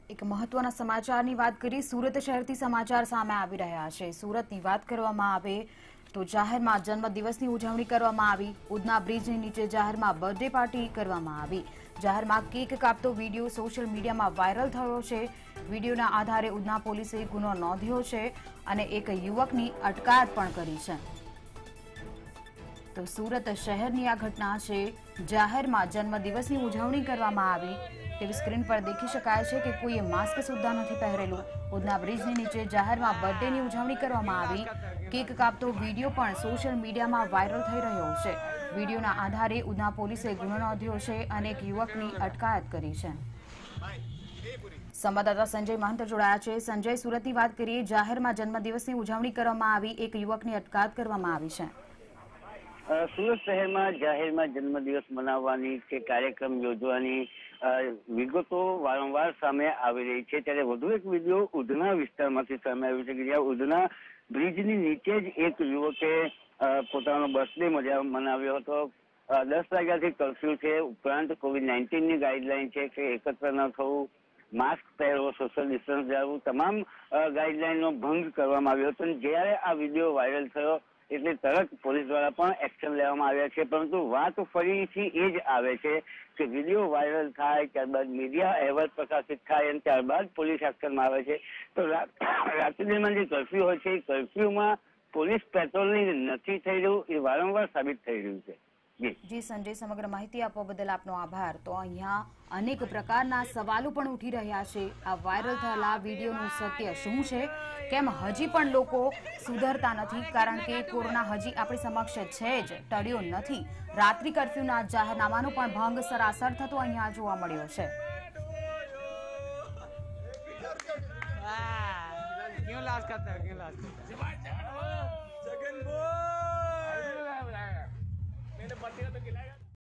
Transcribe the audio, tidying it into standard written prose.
એક મહત્વના સમાચારની વાત કરી સુરત શહેરથી સમાચાર સામે આવી રહ્યા છે। સુરતની વાત કરવામાં આવે તો જાહેરમાં જન્મદિવસની ઉજવણી કરવામાં આવી। ઉધના બ્રિજની નીચે જાહેરમાં બર્થડે પાર્ટી કરવામાં આવી। જાહેરમાં કેક કાપતો વિડીયો સોશિયલ મીડિયામાં વાયરલ થયો છે। વિડીયોના આધારે ઉધના પોલીસે ગુનો નોંધ્યો છે અને એક યુવકની અટકાયત પણ કરી છે। તો સુરત શહેરની આ ઘટના છે। જાહેરમાં જન્મદિવસની ઉજવણી કરવામાં આવી। ટીવી સ્ક્રીન પર દેખી શકાય છે કે કોઈએ માસ્ક સુદ્ધા નથી પહેરેલું। ઉધના બ્રિજની નીચે જાહેરમાં બર્થડેની ઉજવણી કરવામાં આવી। કેક કાપતો વિડીયો પણ સોશિયલ મીડિયામાં વાયરલ થઈ રહ્યો છે। વિડીયોના આધારે ઉધના પોલીસે ગુનો નોંધ્યો છે અને એક યુવકની અટકાયત કરી છે। સંવાદદાતા સંજય મહંત જોડાયા છે। સંજય, સુરતની વાત કરીએ, જાહેરમાં જન્મદિવસની ઉજવણી કરવામાં આવી, એક યુવકની અટકાયત કરવામાં આવી છે। સુરત શહેરમાં જાહેરમાં જન્મદિવસ મનાવવાની કે કાર્યક્રમ યોજવાની વિગતો વારંવાર સામે આવી રહી છે। ત્યારે વધુ એક વિડીયો ઉધના વિસ્તારમાંથી સામે આવ્યો છે કે જ્યાં ઉધના બ્રિજની નીચે જ એક યુવકે પોતાનો બર્થડે મનાવ્યો હતો। 10 વાગ્યાથી કર્ફ્યુ છે, ઉપરાંત COVID-19ની ગાઈડલાઈન છે કે એકત્ર ન થવું, માસ્ક પહેરવો, સોશિયલ ડિસ્ટન્સ જાળવવું, તમામ ગાઈડલાઈનનો ભંગ કરવામાં આવ્યો હતો। જ્યારે આ વિડીયો વાયરલ થયો એટલે તરત પોલીસ દ્વારા પણ એક્શન લેવામાં આવ્યા છે। પરંતુ વાત ફરીથી એ જ આવે છે કે વિડીયો વાયરલ થાય, ત્યારબાદ મીડિયા અહેવાલ પ્રકાશિત થાય અને ત્યારબાદ પોલીસ એક્શનમાં આવે છે। તો રાત્રિમાં જે કર્ફ્યુ હોય છે એ કર્ફ્યુમાં પોલીસ પેટ્રોલિંગ નથી થઈ રહ્યું, એ વારંવાર સાબિત થઈ રહ્યું છે। જી સંજય, સમગ્ર માહિતી આપવા બદલ આપનો આભાર। તો અહીંયા અનેક પ્રકારના સવાલો પણ ઉઠી રહ્યા છે। આ વાયરલ થયેલા વિડીયોનું સત્ય શું છે? કેમ હજી પણ લોકો સુધરતા નથી? કારણ કે કોરોના હજી આપણી સમક્ષ છે જ, ટળ્યો નથી। રાત્રિ કર્ફ્યુના જાહેરનામાનો પણ ભંગ સરાસર થતો અહીંયા જોવા મળ્યો છે। क्यों लाज करते हो, क्यों लाज करते हो?